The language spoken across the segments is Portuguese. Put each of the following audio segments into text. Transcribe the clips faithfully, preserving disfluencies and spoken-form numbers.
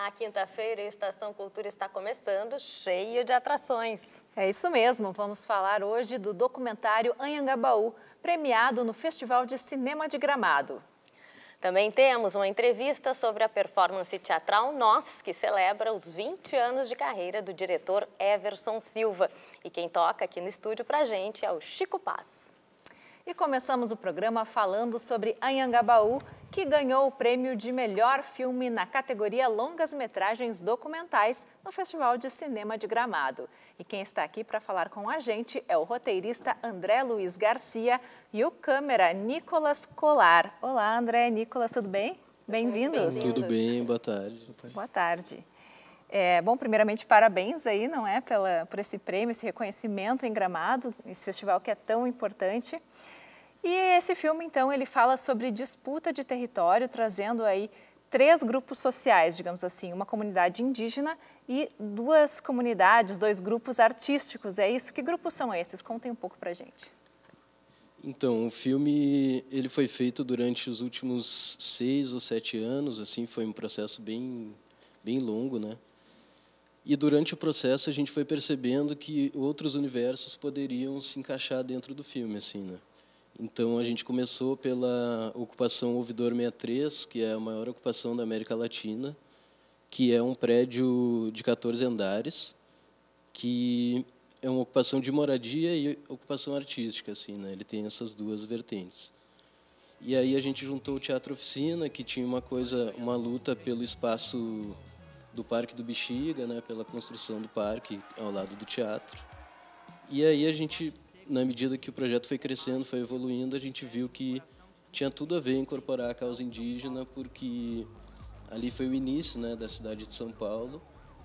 Olá, quinta-feira a Estação Cultura está começando, cheia de atrações. É isso mesmo, vamos falar hoje do documentário Anhangabaú, premiado no Festival de Cinema de Gramado. Também temos uma entrevista sobre a performance teatral Nós, que celebra os vinte anos de carreira do diretor Everson Silva. E quem toca aqui no estúdio pra gente é o Chico Paz. E começamos o programa falando sobre Anhangabaú, que ganhou o prêmio de melhor filme na categoria longas-metragens documentais no Festival de Cinema de Gramado. E quem está aqui para falar com a gente é o roteirista André Luiz Garcia e o câmera Nicolas Colar. Olá, André, Nicolas, tudo bem? Bem-vindos. Tudo bem, boa tarde. Boa tarde. É, bom, primeiramente, parabéns aí, não é, pela, por esse prêmio, esse reconhecimento em Gramado, esse festival que é tão importante. E esse filme, então, ele fala sobre disputa de território, trazendo aí três grupos sociais, digamos assim, uma comunidade indígena e duas comunidades, dois grupos artísticos. É isso? Que grupos são esses? Contem um pouco pra gente. Então, o filme ele foi feito durante os últimos seis ou sete anos, assim, foi um processo bem, bem longo, né? E durante o processo a gente foi percebendo que outros universos poderiam se encaixar dentro do filme, assim, né? Então, a gente começou pela ocupação Ouvidor sessenta e três, que é a maior ocupação da América Latina, que é um prédio de quatorze andares, que é uma ocupação de moradia e ocupação artística, assim, né? Ele tem essas duas vertentes. E aí a gente juntou o Teatro Oficina, que tinha uma coisa, uma luta pelo espaço do Parque do Bexiga, né? Pela construção do parque ao lado do teatro. E aí a gente, na medida que o projeto foi crescendo, foi evoluindo, a gente viu que tinha tudo a ver incorporar a causa indígena, porque ali foi o início, né, da cidade de São Paulo,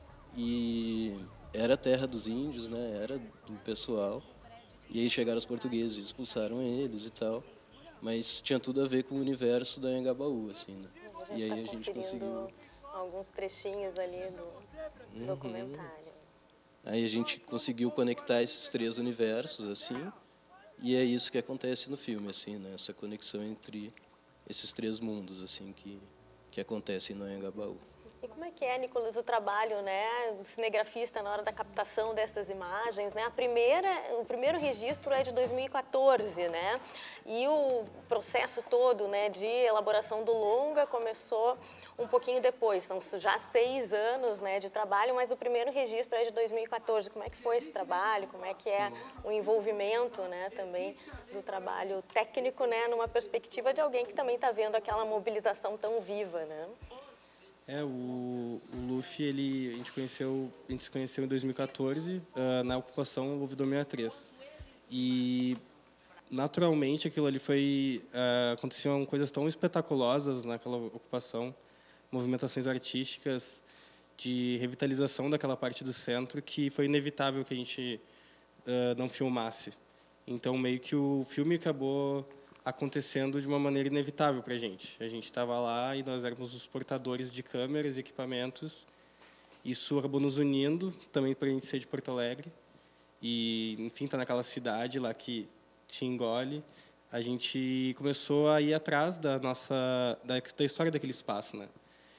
e era a terra dos índios, né, era do pessoal, e aí chegaram os portugueses, expulsaram eles e tal, mas tinha tudo a ver com o universo da Anhangabaú, assim, né? A gente E aí tá a gente conseguiu alguns trechinhos ali do uhum. documentário. Aí a gente conseguiu conectar esses três universos, assim, e é isso que acontece no filme, assim, né? Essa conexão entre esses três mundos, assim, que que acontecem no Anhangabaú. E como é que é, Nicolas, o trabalho, né, do cinegrafista na hora da captação dessas imagens, né? A primeira, o primeiro registro é de dois mil e quatorze, né? E o processo todo, né, de elaboração do longa começou um pouquinho depois. São já seis anos, né, de trabalho, mas o primeiro registro é de dois mil e quatorze. Como é que foi esse trabalho? Como é que é o envolvimento, né, também do trabalho técnico, né, numa perspectiva de alguém que também está vendo aquela mobilização tão viva, né? É, o, o Luffy, ele, a, gente conheceu, a gente se conheceu em dois mil e quatorze, uh, na ocupação Ouvidor sessenta e três. E, naturalmente, aquilo ali foi... Uh, aconteciam coisas tão espetaculosas naquela ocupação, movimentações artísticas, de revitalização daquela parte do centro, que foi inevitável que a gente uh, não filmasse. Então, meio que o filme acabou acontecendo de uma maneira inevitável para a gente. A gente estava lá e nós éramos os portadores de câmeras e equipamentos. Isso acabou nos unindo, também para a gente ser de Porto Alegre. E, enfim, tá naquela cidade lá que te engole. A gente começou a ir atrás da nossa da, da história daquele espaço, né?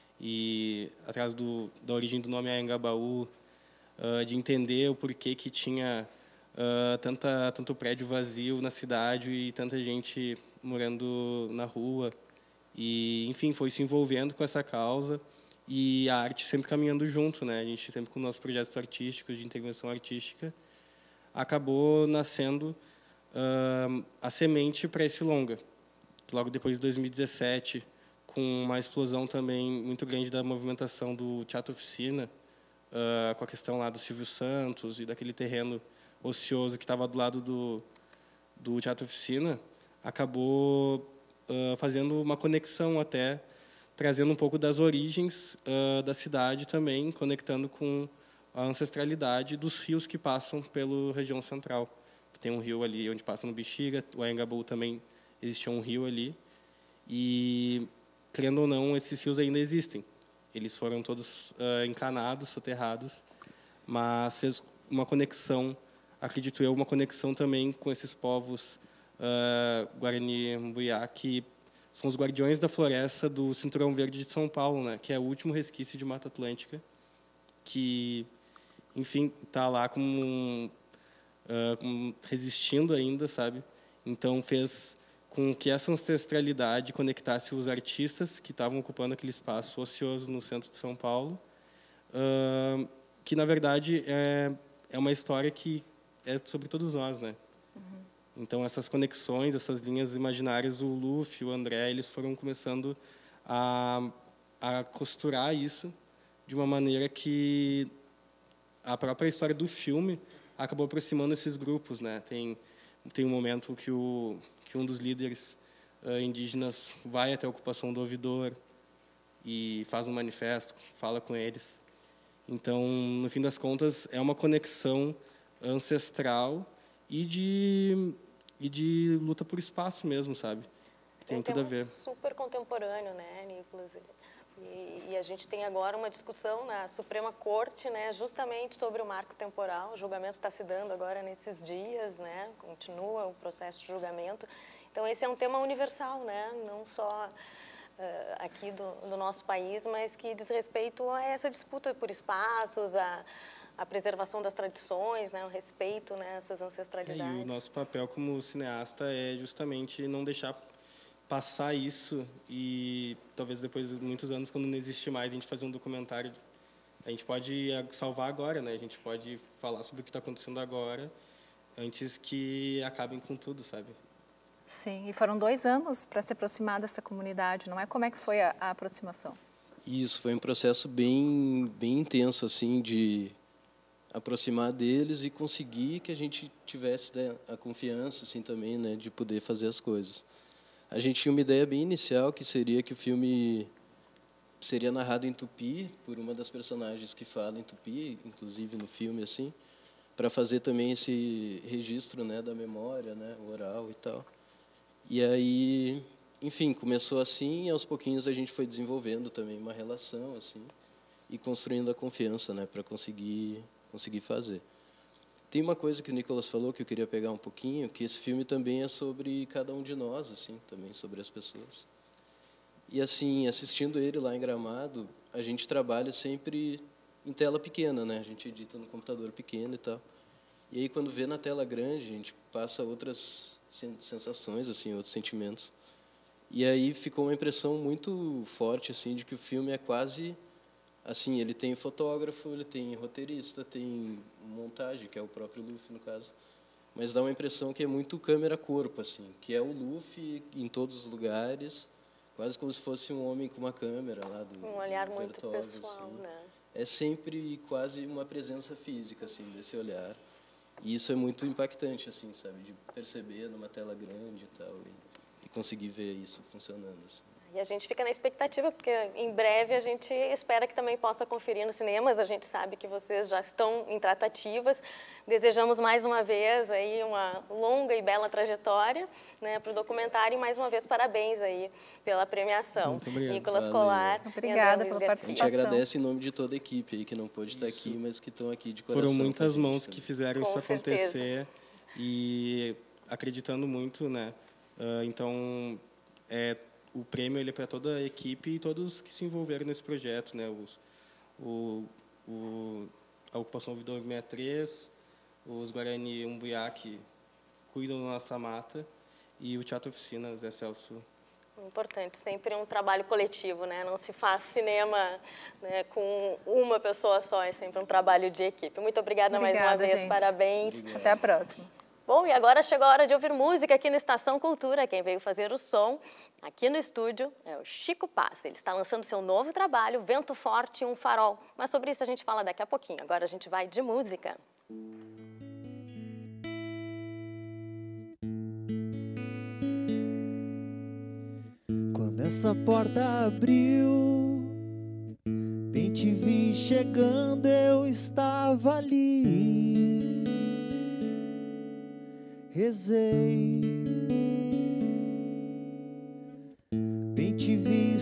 E atrás do, da origem do nome Anhangabaú, uh, de entender o porquê que tinha Uh, tanta, tanto prédio vazio na cidade e tanta gente morando na rua. E, enfim, foi se envolvendo com essa causa e a arte sempre caminhando junto, né? A gente sempre com nossos projetos artísticos, de intervenção artística, acabou nascendo uh, a semente para esse longa. Logo depois de dois mil e dezessete, com uma explosão também muito grande da movimentação do Teatro Oficina, uh, com a questão lá do Silvio Santos e daquele terreno ocioso que estava do lado do, do Teatro Oficina, acabou uh, fazendo uma conexão até, trazendo um pouco das origens uh, da cidade também, conectando com a ancestralidade dos rios que passam pela região central. Tem um rio ali onde passa no Bexiga, o Anhangabaú também existia um rio ali, e, querendo ou não, esses rios ainda existem. Eles foram todos uh, encanados, soterrados, mas fez uma conexão, acredito eu, uma conexão também com esses povos uh, Guarani Mbuiá, que são os Guardiões da Floresta do Cinturão Verde de São Paulo, né? Que é o último resquício de Mata Atlântica, que, enfim, está lá como, uh, como resistindo ainda, sabe? Então fez com que essa ancestralidade conectasse os artistas que estavam ocupando aquele espaço ocioso no centro de São Paulo, uh, que, na verdade, é, é uma história que é sobre todos nós, né? Uhum. Então, essas conexões, essas linhas imaginárias, o Luffy, o André, eles foram começando a, a costurar isso de uma maneira que a própria história do filme acabou aproximando esses grupos, né? Tem, tem um momento que o que um dos líderes uh, indígenas vai até a ocupação do ouvidor e faz um manifesto, fala com eles. Então, no fim das contas, é uma conexão ancestral e de, e de luta por espaço mesmo, sabe? Tem um tudo a ver. Super contemporâneo, né, Nicolas? E, e a gente tem agora uma discussão na Suprema Corte, né, justamente sobre o marco temporal. O julgamento está se dando agora nesses dias, né, continua o processo de julgamento. Então, esse é um tema universal, né, não só uh, aqui do, do nosso país, mas que diz respeito a essa disputa por espaços, a, a preservação das tradições, né, o respeito, né, a essas ancestralidades. É, e o nosso papel como cineasta é justamente não deixar passar isso e talvez depois de muitos anos, quando não existe mais, a gente fazer um documentário, a gente pode salvar agora, né? A gente pode falar sobre o que está acontecendo agora, antes que acabem com tudo, sabe? Sim, e foram dois anos para se aproximar dessa comunidade, não é? Como é que foi a, a aproximação? Isso, foi um processo bem, bem intenso, assim, de aproximar deles e conseguir que a gente tivesse, né, a confiança, assim, também, né, de poder fazer as coisas. A gente tinha uma ideia bem inicial, que seria que o filme seria narrado em tupi, por uma das personagens que fala em tupi, inclusive no filme, assim, para fazer também esse registro, né, da memória, né, oral e tal. E aí, enfim, começou assim, e aos pouquinhos a gente foi desenvolvendo também uma relação, assim, e construindo a confiança, né, para conseguir, conseguir fazer. Tem uma coisa que o Nicolas falou que eu queria pegar um pouquinho, que esse filme também é sobre cada um de nós, assim, também sobre as pessoas. E assim, assistindo ele lá em Gramado, a gente trabalha sempre em tela pequena, né? A gente edita no computador pequeno e tal. E aí quando vê na tela grande, a gente passa outras sensações, assim, outros sentimentos. E aí ficou uma impressão muito forte, assim, de que o filme é quase assim, ele tem fotógrafo, ele tem roteirista, tem montagem, que é o próprio Luffy, no caso. Mas dá uma impressão que é muito câmera-corpo, assim, que é o Luffy em todos os lugares, quase como se fosse um homem com uma câmera lá do um olhar do muito Vertógio, pessoal, assim. né? É sempre quase uma presença física, assim, desse olhar. E isso é muito impactante, assim, sabe, de perceber numa tela grande e tal, e, e conseguir ver isso funcionando, assim. E a gente fica na expectativa, porque em breve a gente espera que também possa conferir nos cinemas. A gente sabe que vocês já estão em tratativas. Desejamos mais uma vez aí uma longa e bela trajetória, né, para o documentário. E mais uma vez, parabéns aí pela premiação. Muito obrigado. Nicolas Valeu. Colar. Obrigada pela A gente participação. agradece em nome de toda a equipe aí, que não pôde estar aqui, mas que estão aqui de coração. Foram muitas com a gente mãos também. que fizeram Com isso certeza. acontecer e acreditando muito, né? Uh, então, é, o prêmio ele é para toda a equipe e todos que se envolveram nesse projeto, né? Os, o, o, a Ocupação Ouvidor sessenta e três, os Guarani Umbuiá, que cuidam da nossa mata, e o Teatro Oficina, Zé Celso. Importante, sempre um trabalho coletivo, né? Não se faz cinema, né, com uma pessoa só, é sempre um trabalho de equipe. Muito obrigada, Obrigada, mais uma vez, gente. parabéns. Obrigado. Até a próxima. Bom, e agora chegou a hora de ouvir música aqui no Estação Cultura. Quem veio fazer o som aqui no estúdio é o Chico Paz. Ele está lançando seu novo trabalho, Vento Forte e um Farol. Mas sobre isso a gente fala daqui a pouquinho. Agora a gente vai de música. Quando essa porta abriu, bem te vi chegando, eu estava ali. Rezei, bem te vi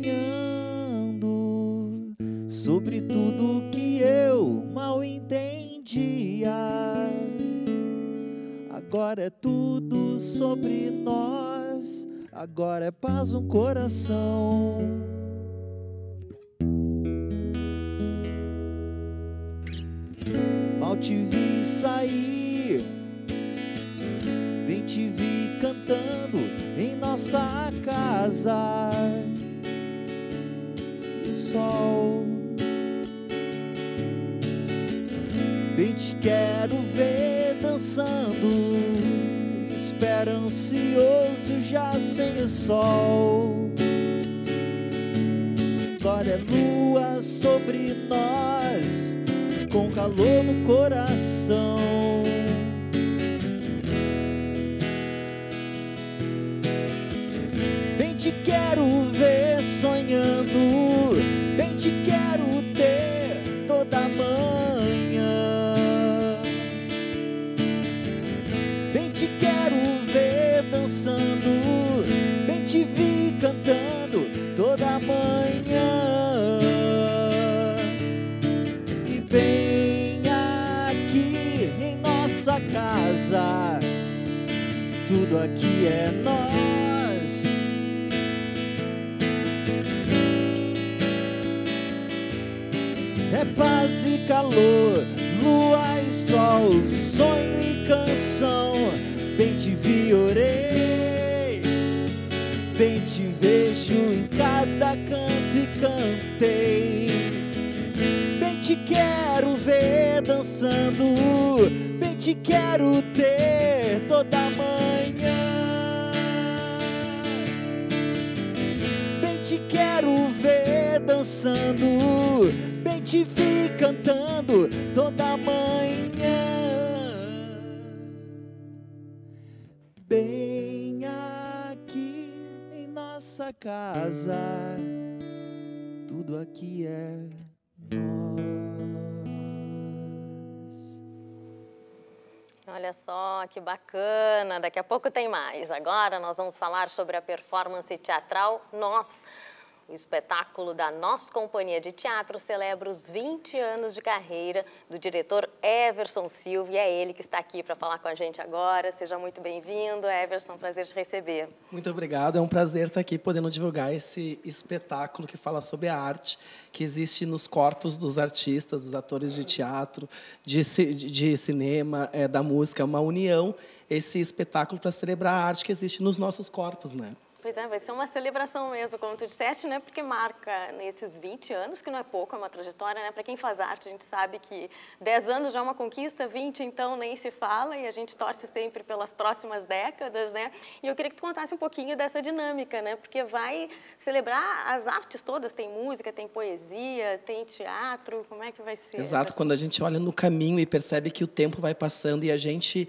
sonhando sobre tudo que eu mal entendia. Agora é tudo sobre nós, agora é paz no coração. Mal te vi sair, bem te vi cantando em nossa casa. O sol, bem te quero ver dançando, espera ansioso já sem o sol. Agora é lua sobre nós, com calor no coração. Bem te quero ver sonhando, bem te quero ter toda manhã. Bem te quero ver dançando, bem te vi cantando toda manhã. E bem aqui em nossa casa, tudo aqui é nós. É paz e calor, lua e sol, sonho e canção. Bem te vi, orei, bem te vejo em cada canto e cantei. Bem te quero ver dançando, bem te quero ter toda manhã. Bem te quero ver dançando, bem te vi cantando toda manhã. Bem aqui em nossa casa, tudo aqui é nós. Olha só que bacana, daqui a pouco tem mais. Agora nós vamos falar sobre a performance teatral Nós. O espetáculo da Nós Companhia de Teatro celebra os vinte anos de carreira do diretor Everson Silva, e é ele que está aqui para falar com a gente agora. Seja muito bem-vindo, Everson, prazer te receber. Muito obrigado, é um prazer estar aqui podendo divulgar esse espetáculo que fala sobre a arte que existe nos corpos dos artistas, dos atores de teatro, de, de cinema, é, da música, uma união, esse espetáculo para celebrar a arte que existe nos nossos corpos, né? Pois é, vai ser uma celebração mesmo, como tu disseste, né? Porque marca nesses vinte anos, que não é pouco, é uma trajetória, né? Para quem faz arte, a gente sabe que dez anos já é uma conquista, vinte então nem se fala, e a gente torce sempre pelas próximas décadas, né? E eu queria que tu contasse um pouquinho dessa dinâmica, né? Porque vai celebrar as artes todas, tem música, tem poesia, tem teatro, como é que vai ser? Exato, quando a gente olha no caminho e percebe que o tempo vai passando e a gente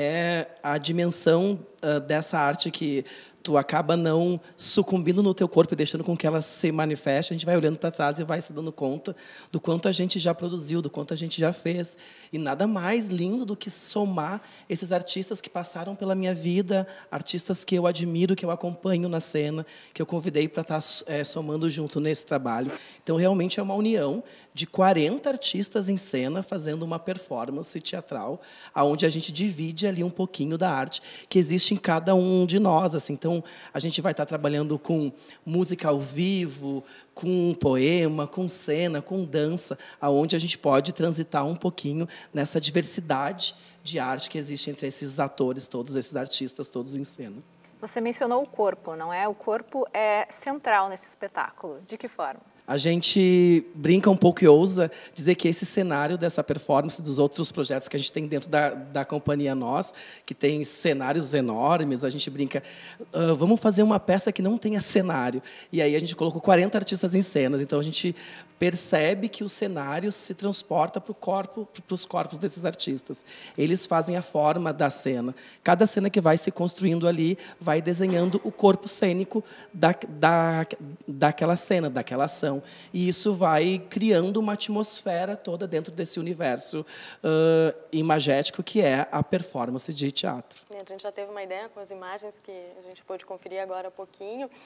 é a dimensão uh, dessa arte que tu acaba não sucumbindo no teu corpo e deixando com que ela se manifeste, a gente vai olhando para trás e vai se dando conta do quanto a gente já produziu, do quanto a gente já fez. E nada mais lindo do que somar esses artistas que passaram pela minha vida, artistas que eu admiro, que eu acompanho na cena, que eu convidei para estar é, somando junto nesse trabalho. Então, realmente é uma união de quarenta artistas em cena fazendo uma performance teatral, onde a gente divide ali um pouquinho da arte que existe em cada um de nós. Assim. Então, a gente vai estar trabalhando com música ao vivo, com poema, com cena, com dança, aonde a gente pode transitar um pouquinho nessa diversidade de arte que existe entre esses atores, todos esses artistas, todos em cena. Você mencionou o corpo, não é? O corpo é central nesse espetáculo. De que forma? A gente brinca um pouco e ousa dizer que esse cenário dessa performance, dos outros projetos que a gente tem dentro da, da companhia Nós, que tem cenários enormes, a gente brinca, uh, vamos fazer uma peça que não tenha cenário. E aí a gente colocou quarenta artistas em cenas, então a gente percebe que o cenário se transporta para o corpo, para os corpos desses artistas. Eles fazem a forma da cena. Cada cena que vai se construindo ali vai desenhando o corpo cênico da, da, daquela cena, daquela ação. E isso vai criando uma atmosfera toda dentro desse universo uh, imagético que é a performance de teatro. A gente já teve uma ideia com as imagens que a gente pôde conferir agora há pouquinho.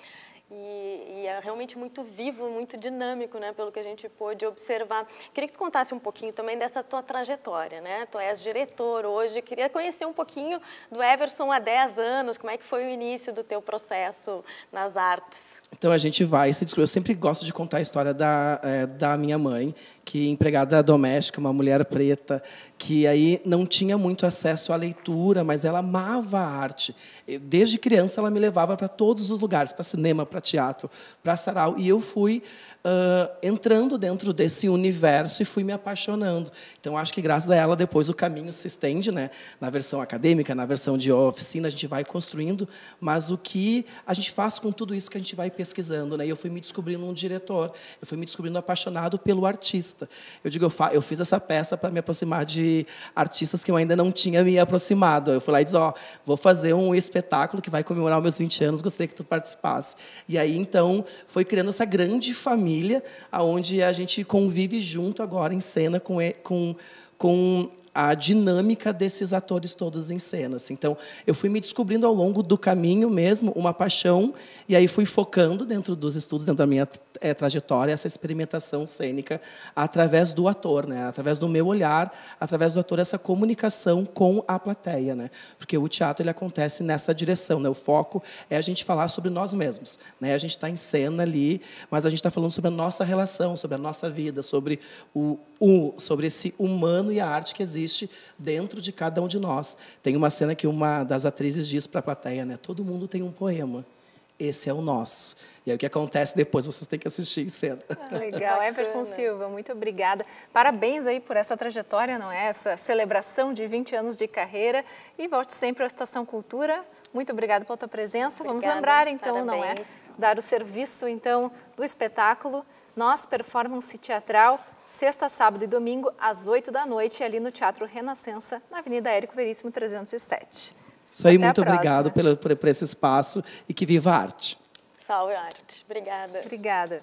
E, e é realmente muito vivo, muito dinâmico, né, pelo que a gente pôde observar. Queria que tu contasse um pouquinho também dessa tua trajetória, né? Tu és diretor hoje, queria conhecer um pouquinho do Everson há dez anos, como é que foi o início do teu processo nas artes? Então, a gente vai se descobrir. Eu sempre gosto de contar a história da, é, da minha mãe, que é empregada doméstica, uma mulher preta, que aí não tinha muito acesso à leitura, mas ela amava a arte. Desde criança, ela me levava para todos os lugares, para cinema, para teatro, para sarau. E eu fui uh, entrando dentro desse universo e fui me apaixonando. Então, acho que, graças a ela, depois o caminho se estende, né? Na versão acadêmica, na versão de oficina, a gente vai construindo, mas o que a gente faz com tudo isso que a gente vai pesquisando, né? E eu fui me descobrindo um diretor, eu fui me descobrindo apaixonado pelo artista. Eu digo, eu, fa eu fiz essa peça para me aproximar de artistas que eu ainda não tinha me aproximado. Eu fui lá e disse, ó, vou fazer um espetáculo que vai comemorar os meus vinte anos, gostaria que tu participasse. E aí, então, foi criando essa grande família, onde a gente convive junto agora em cena com, com, com a dinâmica desses atores todos em cena. Então, eu fui me descobrindo ao longo do caminho mesmo uma paixão, e aí fui focando dentro dos estudos, dentro da minha é, trajetória, essa experimentação cênica através do ator, né? Através do meu olhar, através do ator, essa comunicação com a plateia, né? Porque o teatro ele acontece nessa direção, né? O foco é a gente falar sobre nós mesmos, né? A gente está em cena ali, mas a gente está falando sobre a nossa relação, sobre a nossa vida, sobre o, o sobre esse humano e a arte que existe dentro de cada um de nós. Tem uma cena que uma das atrizes diz para a plateia, né? Todo mundo tem um poema. Esse é o nosso. E aí o que acontece depois, vocês têm que assistir em cena. Ah, legal. Everson Silva, muito obrigada. Parabéns aí por essa trajetória, não é? Essa celebração de vinte anos de carreira. E volte sempre à Estação Cultura. Muito obrigada pela tua presença. Obrigada, vamos lembrar, então, parabéns. Não é? Dar o serviço, então, do espetáculo Nós, Performance Teatral, sexta, sábado e domingo, às oito da noite, ali no Teatro Renascença, na Avenida Érico Veríssimo, trezentos e sete. Isso aí, muito obrigado pelo, por, por esse espaço e que viva a arte. Salve a arte. Obrigada. Obrigada.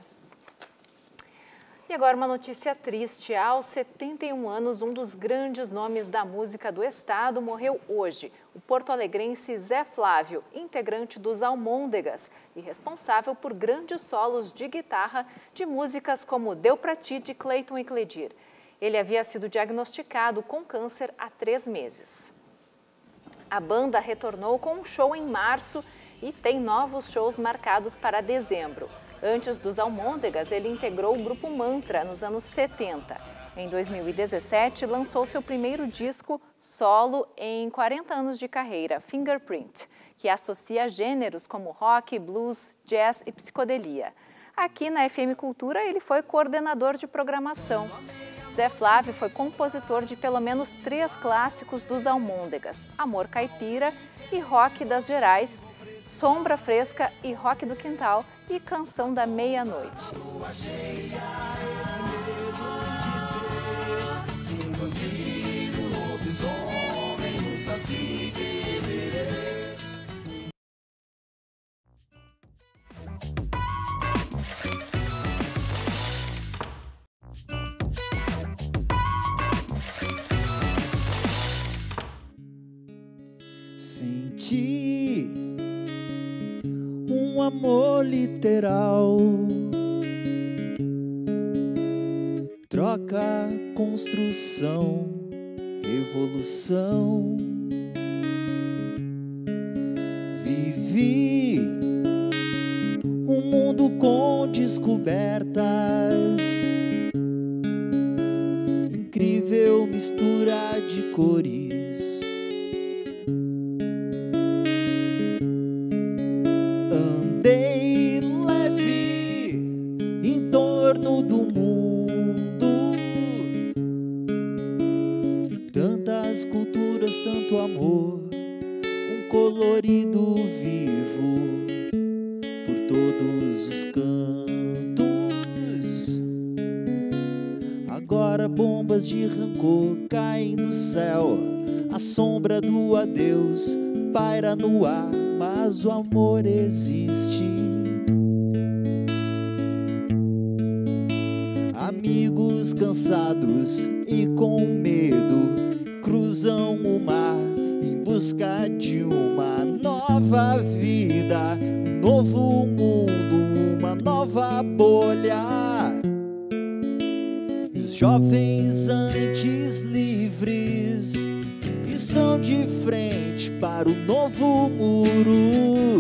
E agora uma notícia triste. Aos setenta e um anos, um dos grandes nomes da música do estado morreu hoje. O porto-alegrense Zé Flávio, integrante dos Almôndegas e responsável por grandes solos de guitarra de músicas como Deu Pra Ti, de Cleiton e Cledir. Ele havia sido diagnosticado com câncer há três meses. A banda retornou com um show em março e tem novos shows marcados para dezembro. Antes dos Almôndegas, ele integrou o grupo Mantra nos anos setenta. Em dois mil e dezessete, lançou seu primeiro disco solo em quarenta anos de carreira, Fingerprint, que associa gêneros como rock, blues, jazz e psicodelia. Aqui na F M Cultura, ele foi coordenador de programação. Zé Flávio foi compositor de pelo menos três clássicos dos Almôndegas, Amor Caipira e Rock das Gerais, Sombra Fresca e Rock do Quintal e Canção da Meia-Noite. Senti um amor literal, troca, construção, revolução. Vivi um mundo com descobertas, incrível mistura de cores. Andei leve em torno do mundo, tantas culturas, tanto amor, um colorido vivo por todos os cantos. Agora bombas de rancor caem do céu, a sombra do adeus paira no ar, mas o amor existe. Amigos cansados e com medo cruzam o mar em busca de uma nova vida, um novo mundo, nova bolha. E os jovens antes livres estão de frente para o novo muro.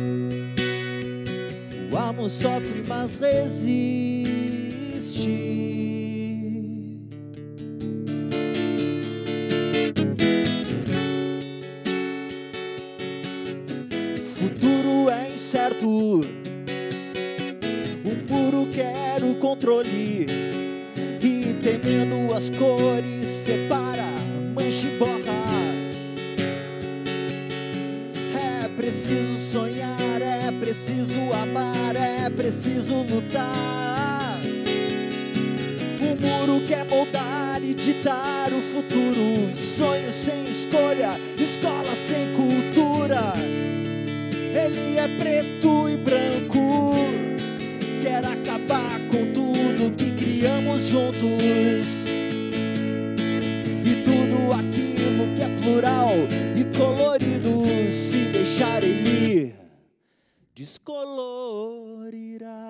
O amor sofre, mas resiste. Futuro é incerto, o muro quer o controle, e temendo as cores separa, mancha e borra. É preciso sonhar, é preciso amar, é preciso lutar. O muro quer moldar e ditar o futuro, sonhos sem escolha, escola sem cultura. Ele é preto e branco, quer acabar com tudo que criamos juntos. E tudo aquilo que é plural e colorido, se deixar ele descolorirá.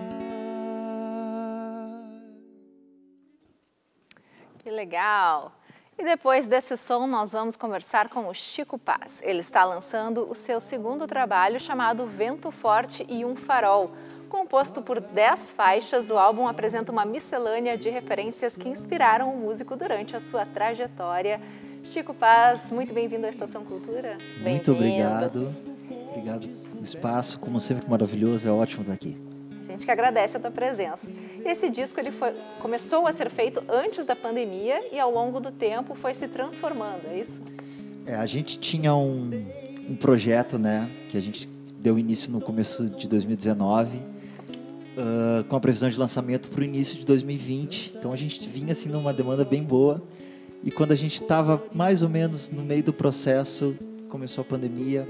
Que legal! E depois desse som, nós vamos conversar com o Chico Paz. Ele está lançando o seu segundo trabalho, chamado Vento Forte e um Farol. Composto por dez faixas, o álbum apresenta uma miscelânea de referências que inspiraram o músico durante a sua trajetória. Chico Paz, muito bem-vindo à Estação Cultura. Muito obrigado. Obrigado pelo espaço, como sempre maravilhoso, é ótimo estar aqui. A gente que agradece a tua presença. Esse disco ele foi, começou a ser feito antes da pandemia e ao longo do tempo foi se transformando, é isso? É, a gente tinha um, um projeto, né, que a gente deu início no começo de dois mil e dezenove, uh, com a previsão de lançamento para o início de dois mil e vinte. Então a gente vinha assim numa demanda bem boa, e quando a gente estava mais ou menos no meio do processo, começou a pandemia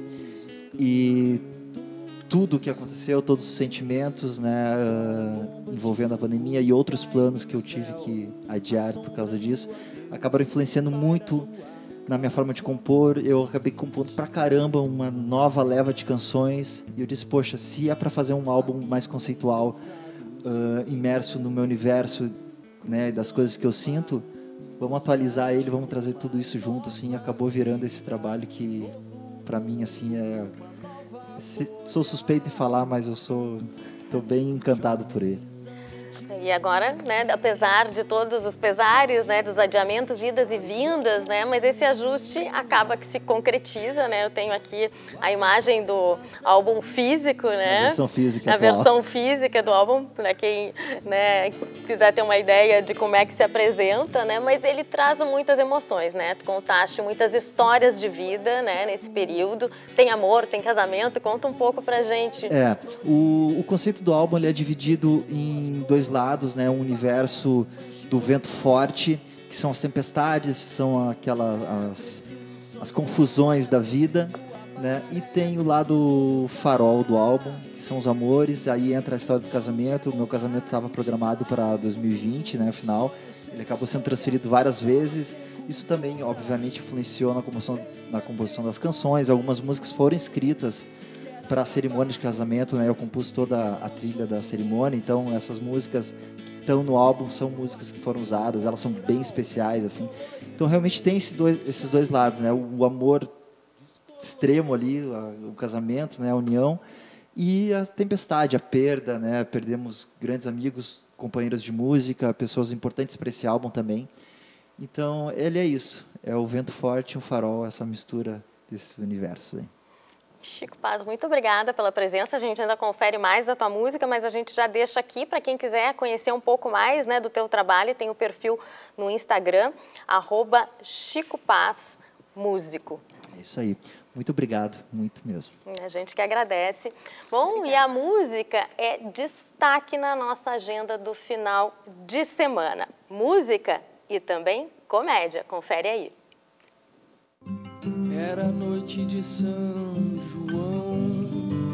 e tudo o que aconteceu, todos os sentimentos, né, uh, envolvendo a pandemia e outros planos que eu tive que adiar por causa disso, acabaram influenciando muito na minha forma de compor. Eu acabei compondo pra caramba uma nova leva de canções, e eu disse, poxa, se é para fazer um álbum mais conceitual, uh, imerso no meu universo, né, das coisas que eu sinto, vamos atualizar ele, vamos trazer tudo isso junto, assim, e acabou virando esse trabalho que, pra mim, assim, é... Sou suspeito de falar, mas eu sou, tô bem encantado por ele. E agora, né, apesar de todos os pesares, né, dos adiamentos, idas e vindas, né, mas esse ajuste acaba que se concretiza, né? Eu tenho aqui a imagem do álbum físico, né? A versão física. A atual. versão física do álbum, né, quem, né, quiser ter uma ideia de como é que se apresenta, né? Mas ele traz muitas emoções, né? Tu contaste muitas histórias de vida, né, nesse período. Tem amor, tem casamento. Conta um pouco pra gente. É, o, o conceito do álbum ele é dividido em dois lados, né? Um universo do vento forte, que são as tempestades, são aquelas as, as confusões da vida, né? E tem o lado farol do álbum, que são os amores. Aí entra a história do casamento. O meu casamento estava programado para dois mil e vinte, né? Final. Ele acabou sendo transferido várias vezes. Isso também, obviamente, influenciou na composição, na composição das canções. Algumas músicas foram escritas para a cerimônia de casamento, né? Eu compus toda a trilha da cerimônia, então essas músicas que estão no álbum são músicas que foram usadas, elas são bem especiais, assim. Então realmente tem esses dois, esses dois lados, né? O, o amor extremo ali, a, o casamento, né? A união, e a tempestade, a perda, né? Perdemos grandes amigos, companheiros de música, pessoas importantes para esse álbum também. Então ele é isso, é o vento forte e um farol, essa mistura desse universo aí. Chico Paz, muito obrigada pela presença. A gente ainda confere mais da tua música, mas a gente já deixa aqui para quem quiser conhecer um pouco mais, né, do teu trabalho. Tem o perfil no Instagram, arroba Chico Paz Músico. É isso aí. Muito obrigado, muito mesmo. A gente que agradece. Bom, obrigada. E a música é destaque na nossa agenda do final de semana. Música e também comédia. Confere aí. Era noite de São João,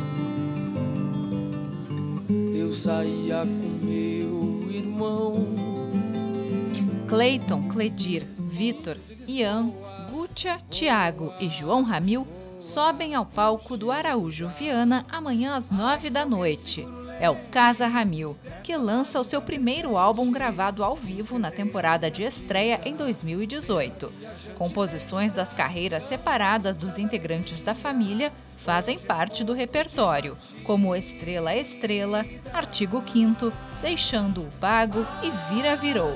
eu saía com meu irmão. Cleiton, Cledir, Vitor, Ian, Gútia, Tiago e João Ramil sobem ao palco do Araújo Viana amanhã às nove da noite. é o Casa Ramil, que lança o seu primeiro álbum gravado ao vivo na temporada de estreia em dois mil e dezoito. Composições das carreiras separadas dos integrantes da família fazem parte do repertório, como Estrela Estrela, Artigo quinto, Deixando o Pago e Vira Virou.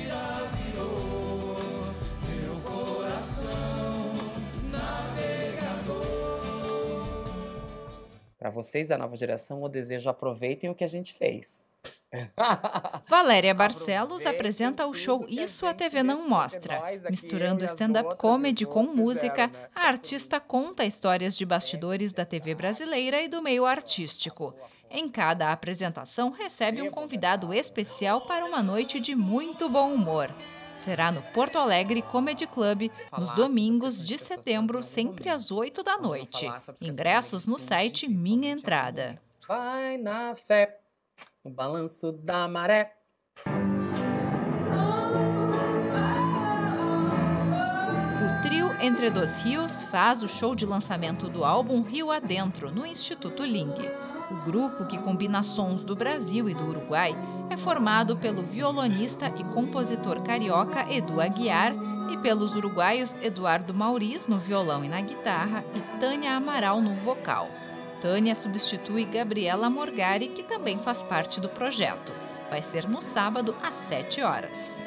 Para vocês da nova geração, eu desejo aproveitem o que a gente fez. Valéria Barcelos apresenta o show Isso a T V Não Mostra. Misturando stand-up comedy com música, a artista conta histórias de bastidores da T V brasileira e do meio artístico. Em cada apresentação, recebe um convidado especial para uma noite de muito bom humor. Será no Porto Alegre Comedy Club, nos domingos de setembro, sempre às oito da noite. Ingressos no site Minha Entrada. Vai na fé, no balanço da maré. O trio Entre Dois Rios faz o show de lançamento do álbum Rio Adentro, no Instituto Ling. O grupo, que combina sons do Brasil e do Uruguai, é formado pelo violonista e compositor carioca Edu Aguiar e pelos uruguaios Eduardo Mauriz no violão e na guitarra e Tânia Amaral no vocal. Tânia substitui Gabriela Morgari, que também faz parte do projeto. Vai ser no sábado, às sete horas.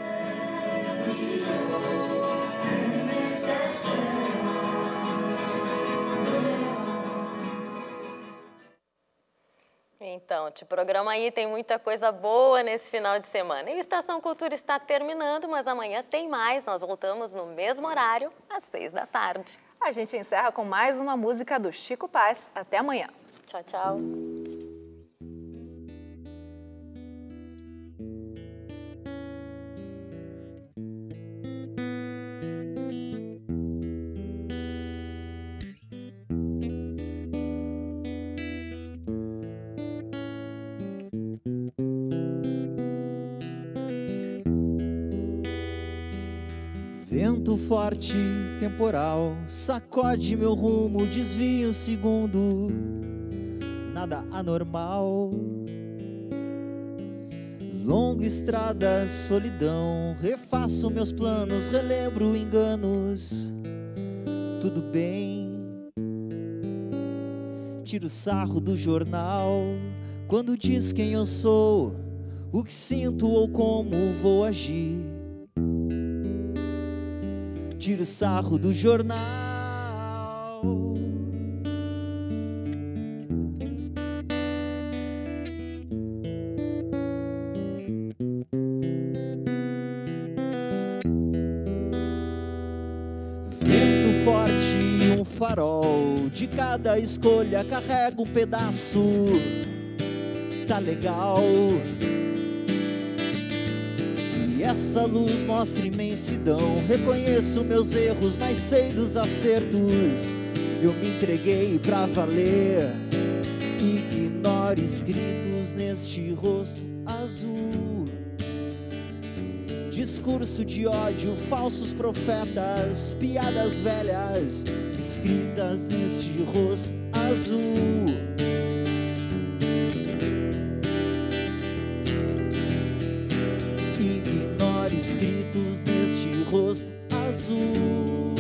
Então, o programa aí tem muita coisa boa nesse final de semana. E o Estação Cultura está terminando, mas amanhã tem mais. Nós voltamos no mesmo horário, às seis da tarde. A gente encerra com mais uma música do Chico Paz. Até amanhã. Tchau, tchau. Vento forte, temporal, sacode meu rumo, desvio o segundo, nada anormal. Longa estrada, solidão, refaço meus planos, relembro enganos, tudo bem. Tiro sarro do jornal, quando diz quem eu sou, o que sinto ou como vou agir. Tiro sarro do jornal. Vento forte e um farol, de cada escolha carrego um pedaço. Tá legal. Essa luz mostra imensidão, reconheço meus erros, mas sei dos acertos. Eu me entreguei pra valer, ignoro escritos neste rosto azul. Discurso de ódio, falsos profetas, piadas velhas, escritas neste rosto azul. Escritos neste rosto azul.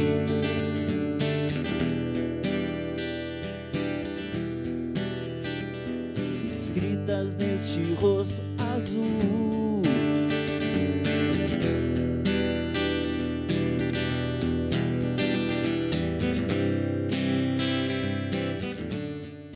Escritas neste rosto